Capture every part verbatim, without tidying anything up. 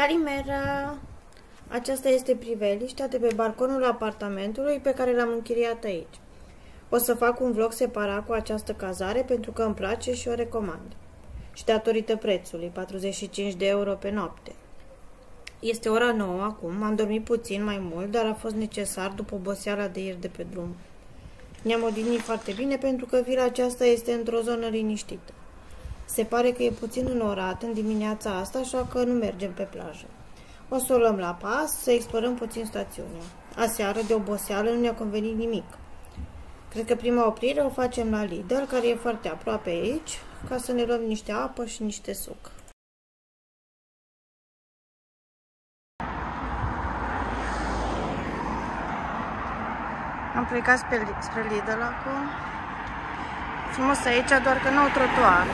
Calimera! Aceasta este priveliștea de pe balconul apartamentului pe care l-am închiriat aici. O să fac un vlog separat cu această cazare pentru că îmi place și o recomand. Și datorită prețului, patruzeci și cinci de euro pe noapte. Este ora nouă acum, am dormit puțin mai mult, dar a fost necesar după oboseala de ieri de pe drum. Ne-am odihnit foarte bine pentru că vila aceasta este într-o zonă liniștită. Se pare că e puțin înorat în dimineața asta, așa că nu mergem pe plajă. O să o luăm la pas, să explorăm puțin stațiunea. Aseară, de oboseală, nu ne-a convenit nimic. Cred că prima oprire o facem la Lidl, care e foarte aproape aici, ca să ne luăm niște apă și niște suc. Am plecat spre Lidl acum. Frumos aici, doar că n-au trotuar.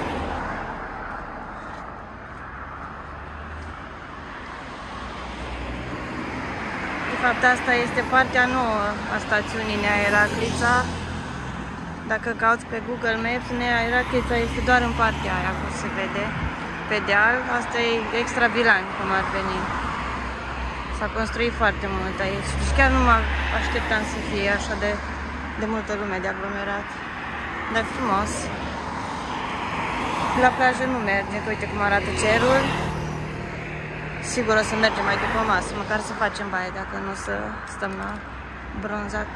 De fapt, asta este partea nouă a stațiunii Nea Heraclița. Dacă cauți pe Google Maps, Nea Heraclița este doar în partea aia, cum se vede, pe deal. Asta e extra Bilan, cum ar veni. S-a construit foarte mult aici. Deci chiar nu mă așteptam să fie așa de, de multă lume, de aglomerat. Dar frumos. La plajă nu merge, că uite cum arată cerul. Sigur o să mergem mai după masă, măcar să facem baie, dacă nu să stăm la bronzat.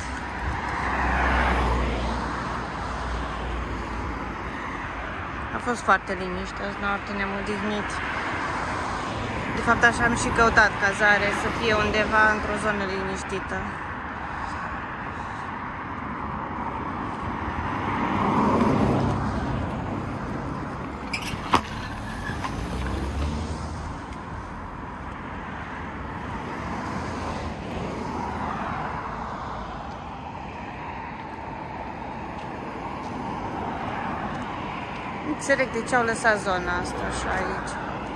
A fost foarte liniște azi noapte, ne-am odihnit. De fapt, așa am și căutat cazare, să fie undeva într-o zonă liniștită. Înțeleg de ce au lăsat zona asta așa aici.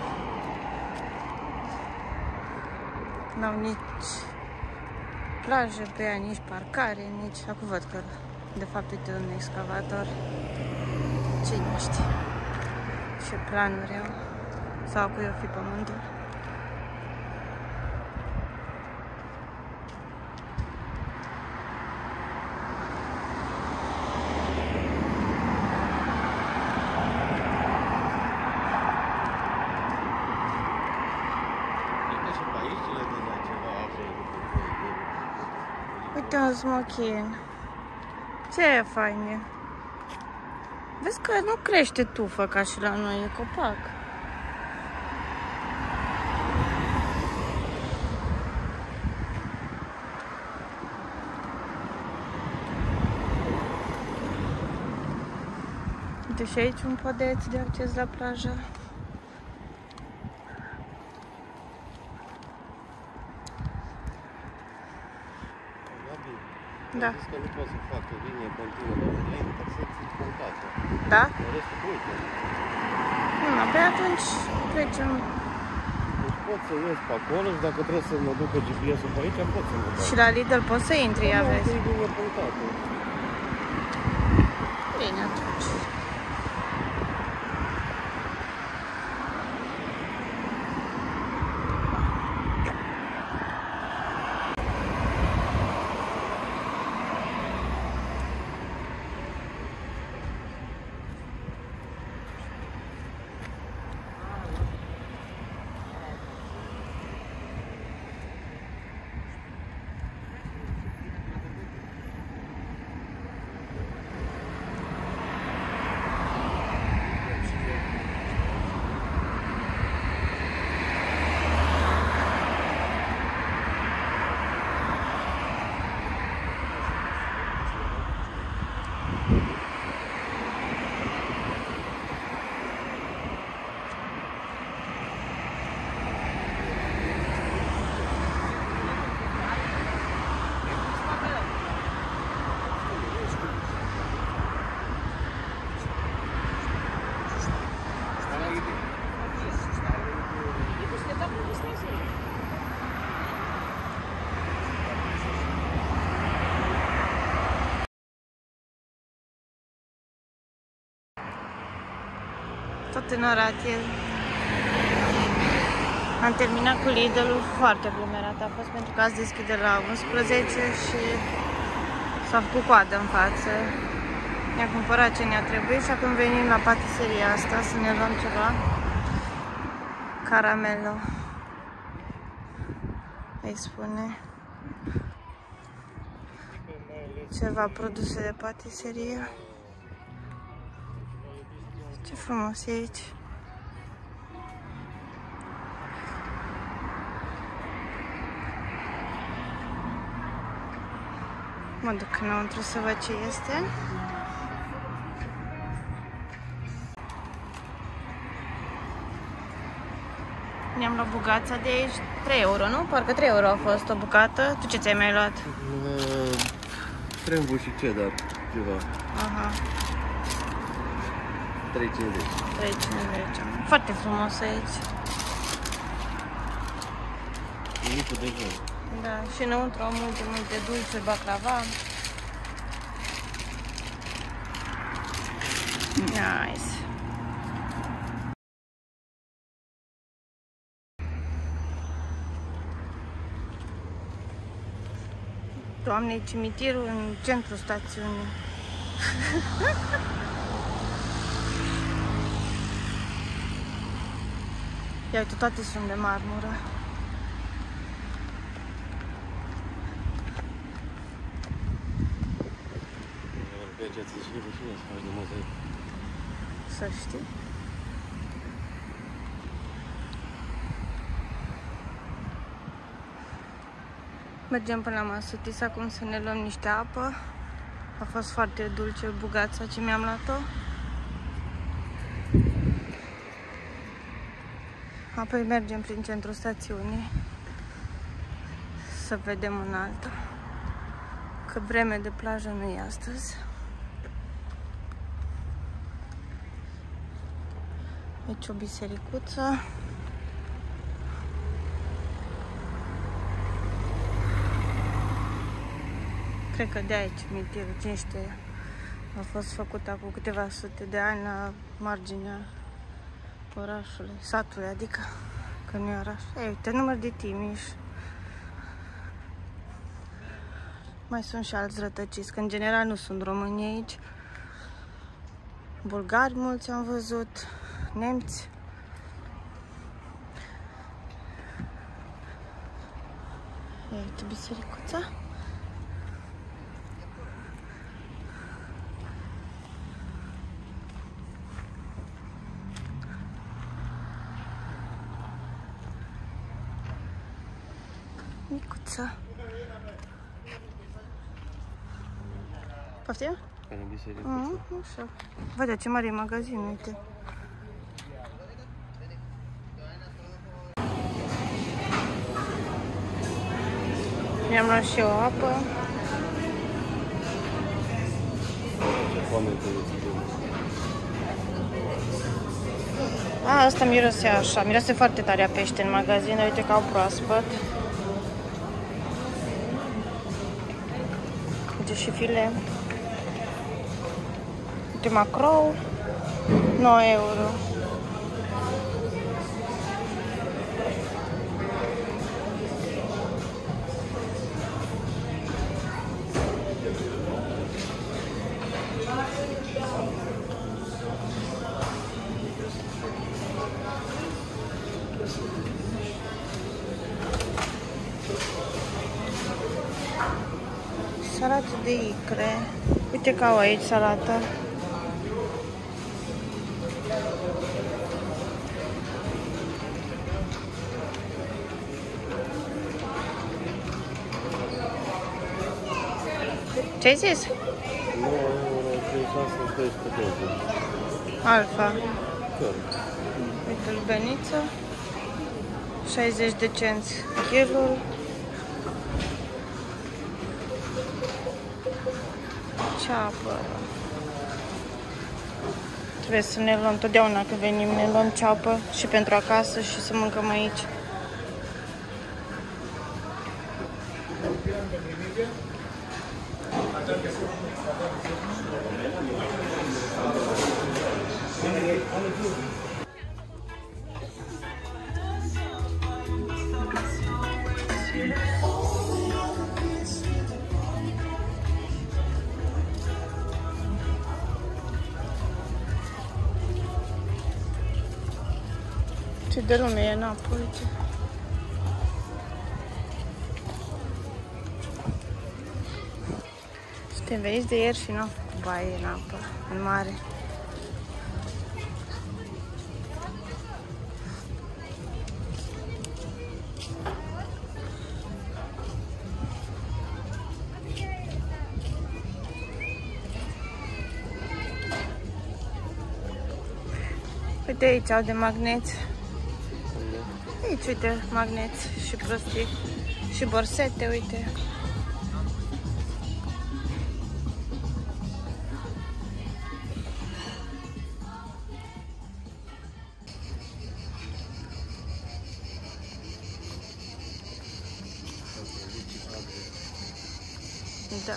N-au nici plajă pe ea, nici parcare, nici... Acum văd că, de fapt, uite un excavator. Cine știe ce planuri au. Sau cui o fi pământul. Uite un smochin. Ce fain e. Vezi că nu crește tufă ca și la noi, e copac. Uite și aici un podeț de acces la plajă. Da. Zis că nu pot să fac o linie continuă de lentă, să ți-i punctată. Da? Restul, uite. Nu, pe atunci trecem. Deci pot să ies pe acolo și dacă trebuie să mă ducă G P S-ul pe aici, pot să mă duc. Și la Lidl poți să intri, ia vezi. Nu, linie punctată. Bine, atunci. tot înorat el. Am terminat cu Lidl-ul, foarte aglomerat a fost pentru că azi deschide la unsprezece și s-a făcut coadă în față. Ne-a cumpărat ce ne-a trebuit și acum venim la patiseria asta să ne luăm ceva. Caramelo. Îi spune. Ceva produse de patiserie. Ce frumos e aici. Mă duc înăuntru să văd ce este. Ne-am luat bugața de aici, trei euro, nu? Parcă trei euro a fost o bucată. Tu ce ți-ai mai luat? Crembu și cheddar, ceva. Aha. trei cincizeci. trei cincizeci. Foarte frumos aici. Mică de jur. Da, și înăuntru au multe, multe dulciuri, baclava. Nice. Doamne, cimitirul în centrul stațiunii. Ia uite, toate sunt de marmură. Să știi. Mergem până la Masutis acum să ne luăm niște apă. A fost foarte dulce bugața ce mi-am luat-o. Apoi mergem prin centrul stațiunii să vedem un altul. Că vreme de plajă nu e astăzi. Aici o bisericuță. Cred că de aici cimitirul, cine știe, a fost făcut acum câteva sute de ani la marginea orașului, satului, adică, că nu e oraș. Ei, uite, număr de Timiș. Mai sunt și alți rătăciți, că în general nu sunt români aici. Bulgari mulți am văzut, nemți. Ia uite bisericuța. Micuță. Poftim? Care bisericuță? Mm, nu știu. Văd ce mare e magazinul, uite. Mi-am luat și o apă. Ce foame te A, asta mirose așa. Mirose foarte tare a pește în magazin. Uite că au proaspăt. Uite și file. Uite macrou. nouă euro. Salată de icre. Uite că au aici salată. Ce ai zis? nouă euro, treizeci și șase, doisprezece. Alfa. Chiar. Uite lubeniță. șaizeci de cenți kilul. Ceapă. Trebuie să ne luăm totdeauna când venim, ne luăm ceapă și pentru acasă și să mâncăm aici. Ce de lume e în apă, uite. Suntem veniți de ieri și nu am făcut baie în apă, în mare. Uite aici au de magneți. Aici, uite, magneți și prostii. Și borsete, uite. Da.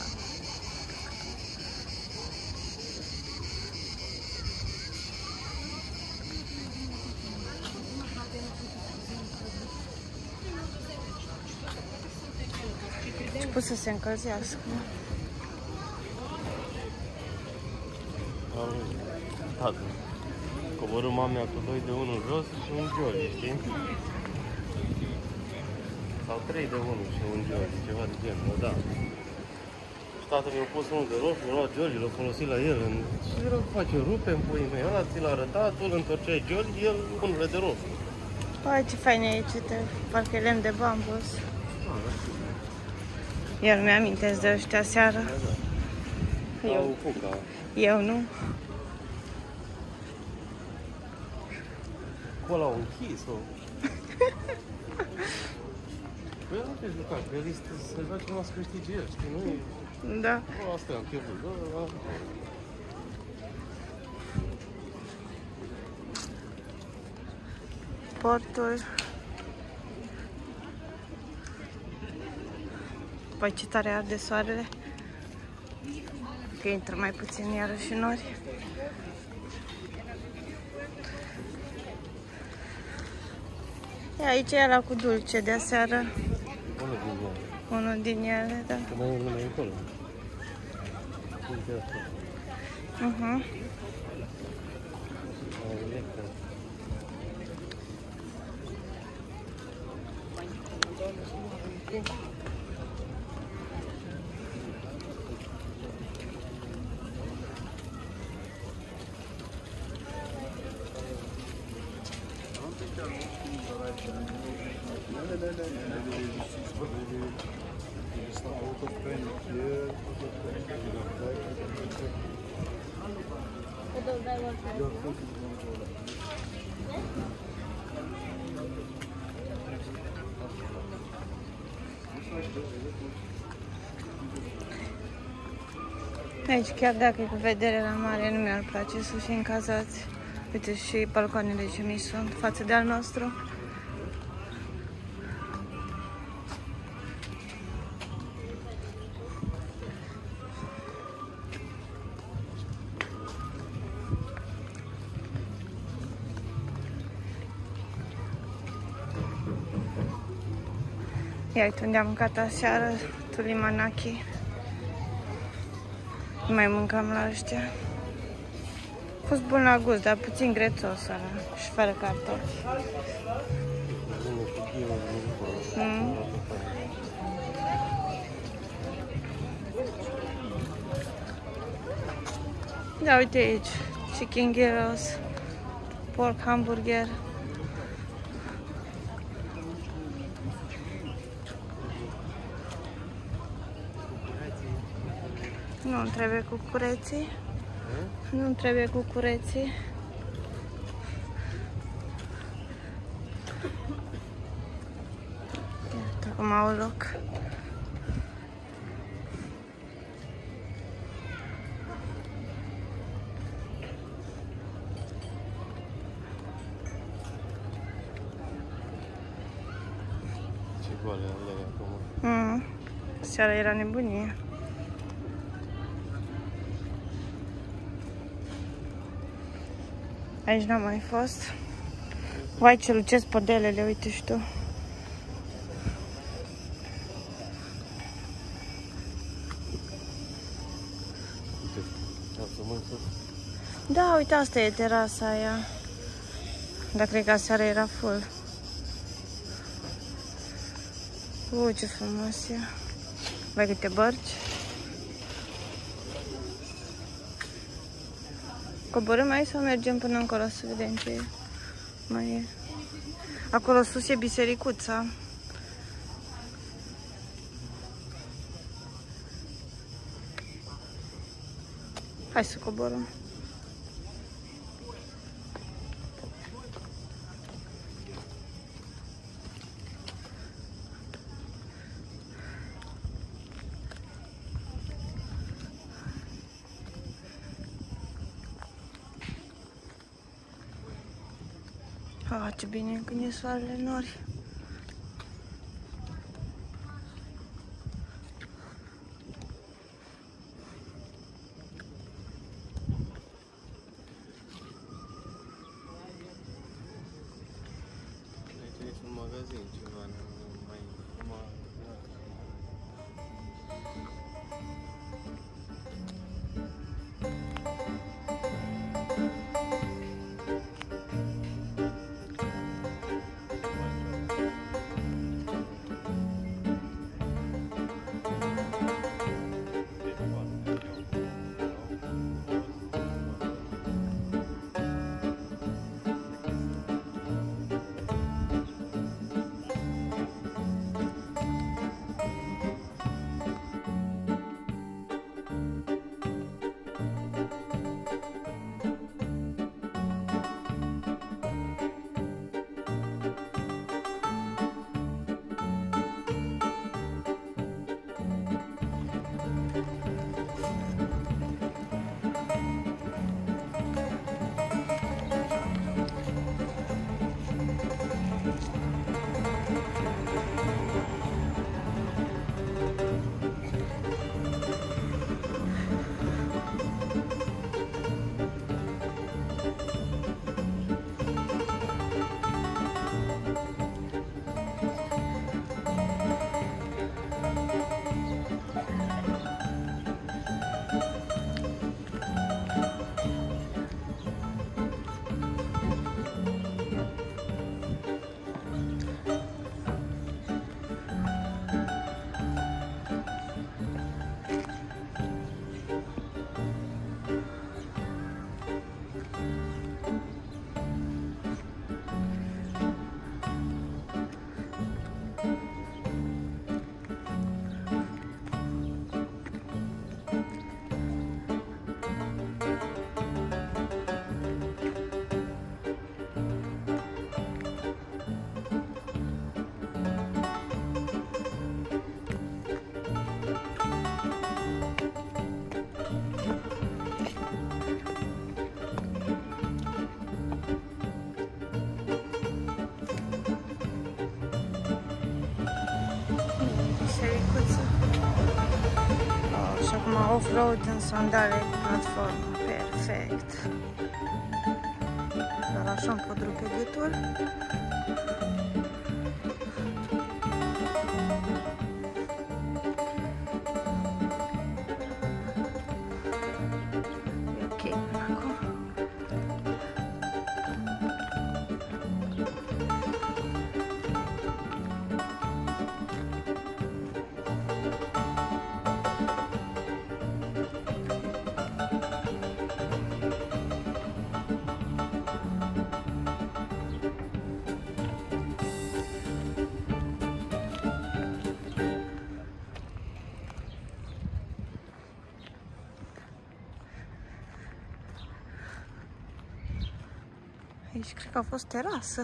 Început să se încălzească. Tată, coborâ mamea cu doi de unu jos și un Gioli, știi? Sau trei de unu și un Gioli, ceva de genul, da. Și tata mi-a pus unul de roșu, mi-a luat Gioli, l-a folosit la el în... Și el face rupe în puii mei, ăla ți l-a arătat, tu îl întorceai Gioli, el unul de roșu. Păi, ce fain e aici, uite, parcă e lemn de bambus. Eu nu mi-amintesc de ăștia seara. Eu. Fuca. Eu nu. Cu ăla închis-o. Păi nu te juca, că el este să joace numai să câștige el, știi, nu e... Da. O, asta e, am pierdut, da, da, da. Portul. Păi ce tare arde soarele. Că intră mai puțin iarăși nori. E, aici e ăla cu dulce de aseară. Unul din ele. Unul din ele, da. Că mai e numai încolo. Uite asta. Uh-huh. Aici, chiar dacă e cu vedere la mare, nu mi-ar place să fim cazați. Uite și balcoanele ce mi sunt față de al nostru. Ia uite unde am mâncat aseară, tulimanaki. Nu mai mâncam la ăștia. A fost bun la gust, dar puțin grețos ăla și fără cartofi. Mm. Da, uite aici, chicken gyros, pork hamburger. Nu trebuie cucureții. Nu trebuie cucureții. Iată cum au loc. Ce goale alea acum. Mm. Seara era nebunie. Aici n-am mai fost. Vai ce lucesc podelele, uite și tu. Uite, să mă sus. Da, uite, asta e terasa aia. dar cred că aseară era full. Ui, ce frumos e. Vai câte bărci. Coborâm aici sau mergem până încolo să vedem ce mai e? Acolo sus e bisericuța. Hai să coborâm. Ah, ce bine când e soarele nori. Aici e un magazin, ceva, nu mai... Și acum off-road în sandale cu platformă. Perfect. Doar așa îmi pot rupe gâtul. E ok până acum. Aici cred că a fost terasă.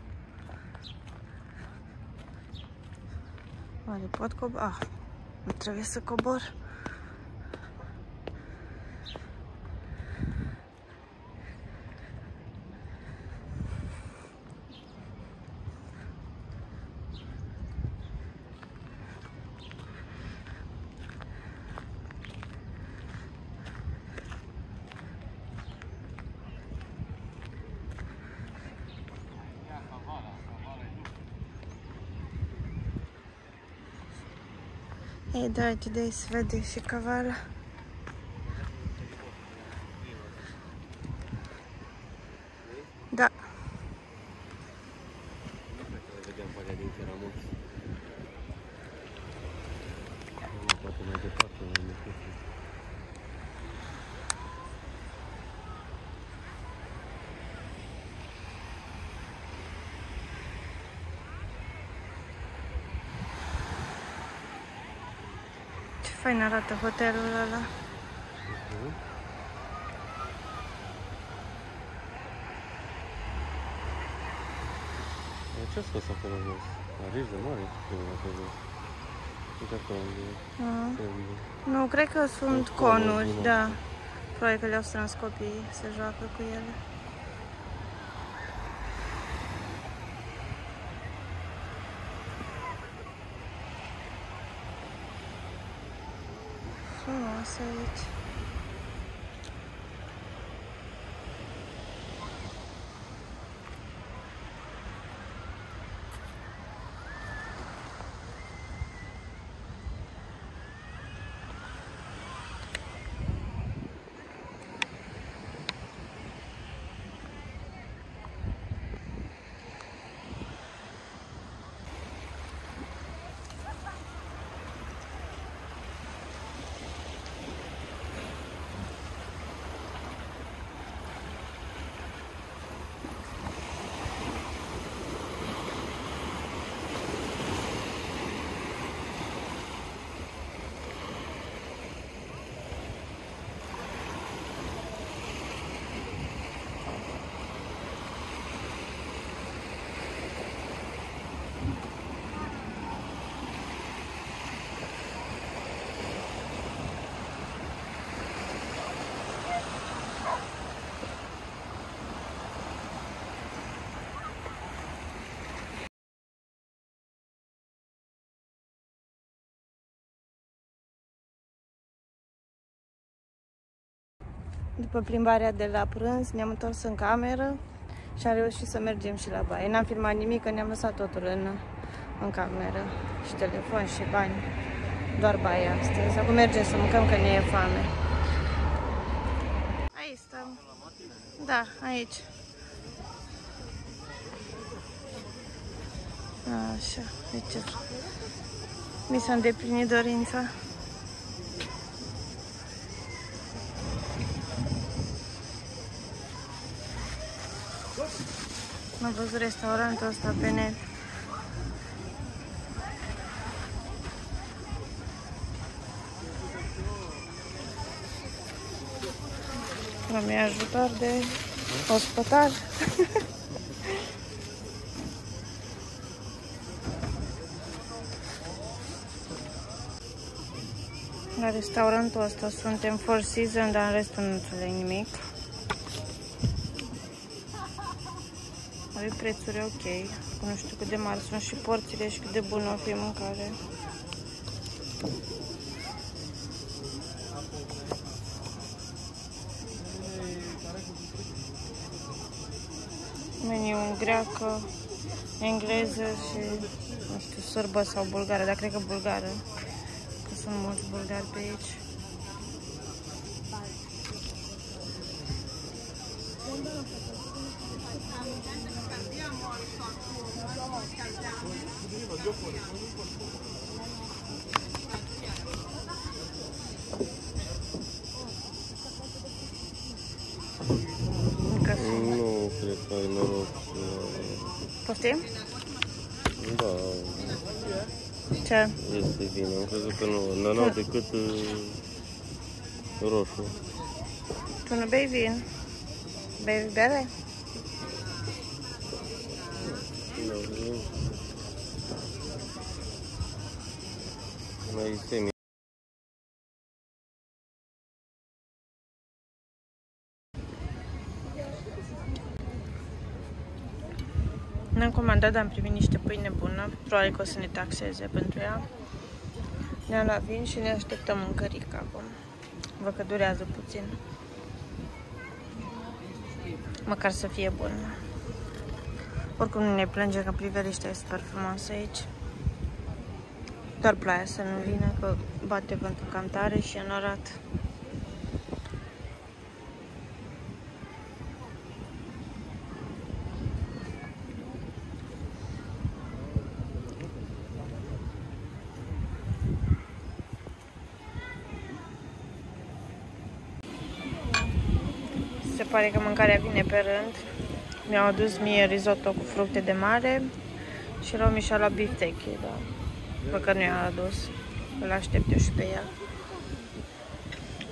Oare pot cobor? Ah, nu trebuie să cobor. E, da, uite de aici se vede și Cavala. Da. fain arată hotelul ăla. Uh-huh. Ce-a scos acolo jos? Arici de mare? Acolo. Uite acolo unde e. Nu, cred că sunt conuri, da. Probabil că le-au strâns copiii, se joacă cu ele. Frumos aici. După plimbarea de la prânz, ne-am întors în cameră și am reușit să mergem și la baie. N-am filmat nimic, că ne-am lăsat totul în, în cameră. Și telefon și bani. Doar baie astăzi. Acum mergem să mâncăm, că ne e foame. Aici stăm. Da, aici. Așa, deci mi s-a îndeplinit dorința. Am văzut restaurantul ăsta pe net. Mi-a ajutor de ospătar. La restaurantul ăsta suntem Four Seasons, dar în restul nu înțeleg nimic. Are prețuri ok, nu știu cât de mari sunt și porțiile și cât de bună o fi mâncare. Meniu în greacă, engleză și, nu știu, sârbă sau bulgară, dar cred că bulgară, că sunt mulți bulgari pe aici. Nu cred că ai noroc. Poftim? Da. Ce? Este bine, am crezut că nu, n-au decât uh, roșu. Tu nu bei vin? Bei bere? Mai semi. Ne-am comandat, dar am primit niște pâine bună. Probabil că o să ne taxeze pentru ea. Ne-am luat vin și ne așteptăm mâncărică acum. Văd că durează puțin. Măcar să fie bună. Oricum nu ne plânge, că priveliștea e super frumoasă aici. Doar ploaia să nu vină, că bate vântul cam tare și e înorat. Se pare că mâncarea vine pe rând. Mi-au adus mie risotto cu fructe de mare și Romi și-a luat biftechi, dar văd că nu i-a adus. Îl aștept eu și pe el.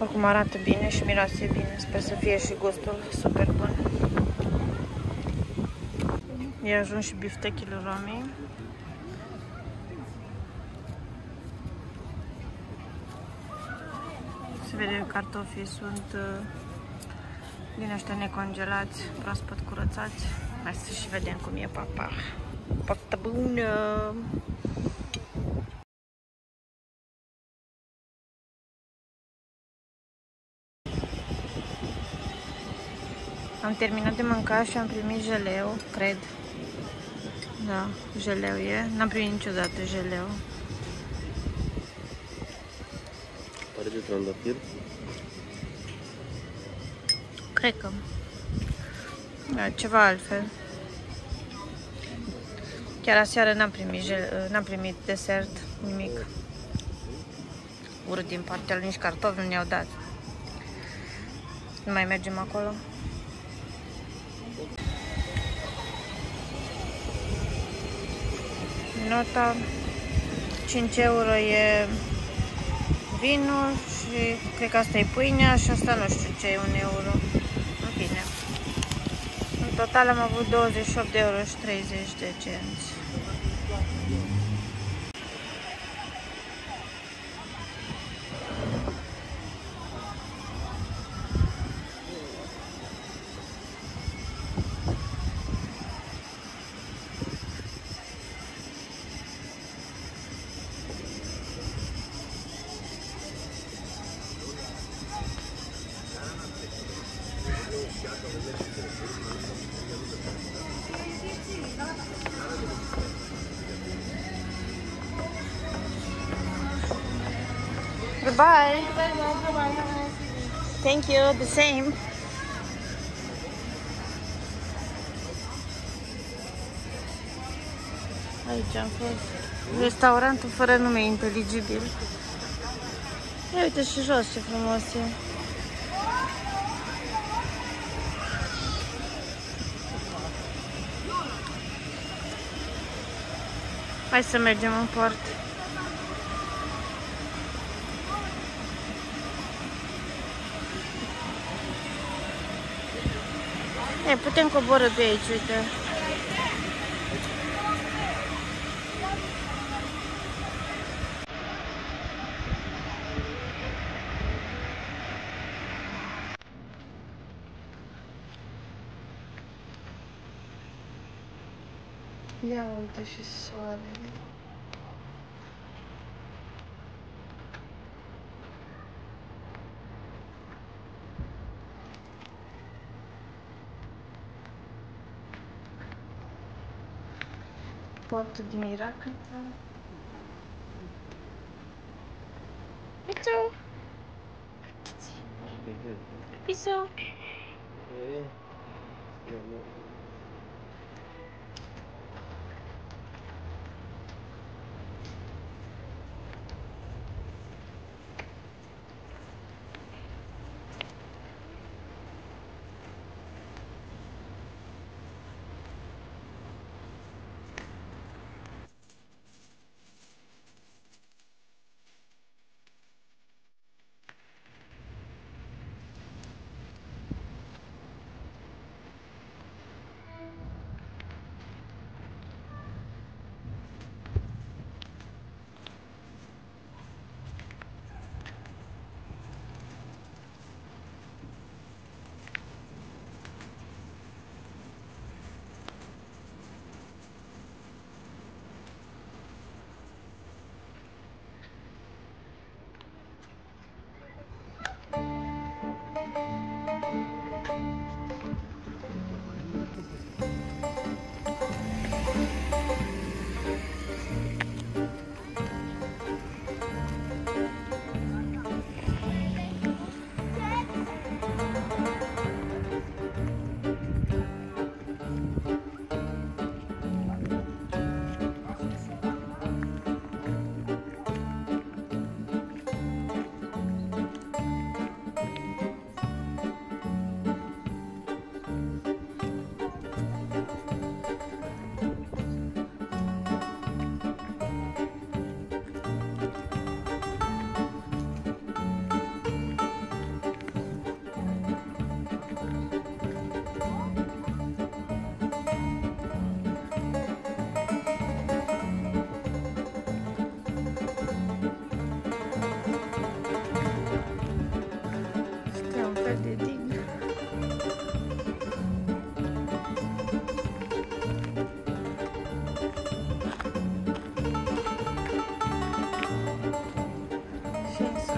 Oricum arată bine și miroase bine. Sper să fie și gustul super bun. E ajuns și biftechile romii. Se vede că cartofii sunt uh, din ăștia necongelați, proaspăt curățați. Hai să și vedem cum e papa. Foarte bună! Am terminat de mâncat și am primit jeleu, cred. Da, jeleu e. N-am primit niciodată jeleu. Pare de trandafir? Cred că. Da, ceva altfel. Chiar aseară n-am primit, n-am primit desert, nimic. Urât din partea lui, nici cartofi nu ne-au dat. Nu mai mergem acolo. Nota cinci euro e vinul și cred că asta e pâinea și asta nu știu ce e un euro. În fine. În total am avut douăzeci și opt de euro și treizeci de cenți. Goodbye. Thank you. The same. Aici am fost. Restaurantul fără nume inteligibil. Ia uite și jos ce frumos e. Hai să mergem în port. E, putem coborî pe aici, uite. Ia uite și soarele. Portul din Irak. Pisu! Pisu!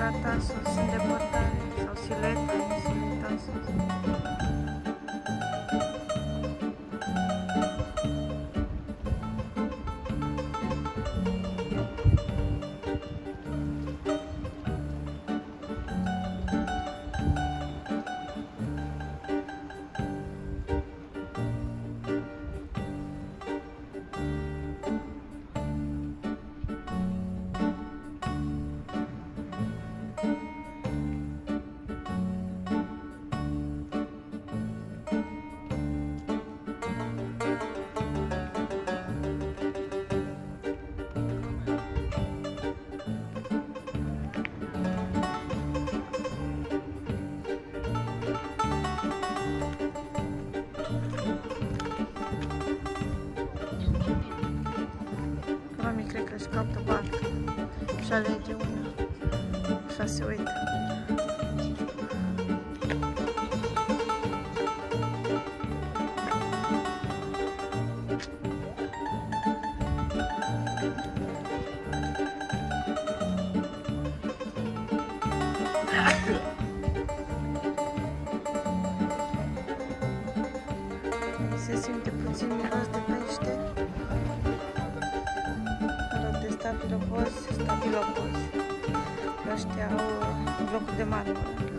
Caratasos în depărtare sau silueta insulei Tasos. Mami cred că își captă barcă și alege una. Așa se uită. Se simte puțin miros de pește. De stabilopozi, stabilopozi. Ăștia au blocul de marmură.